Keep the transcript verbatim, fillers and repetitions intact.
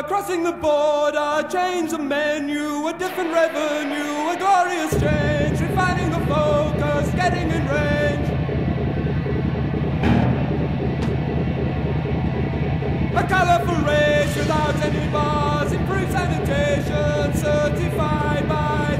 crossing the border, change the menu, a different revenue, a glorious change, refining the focus, getting in range. A colourful race without any bars, improved sanitation, certified by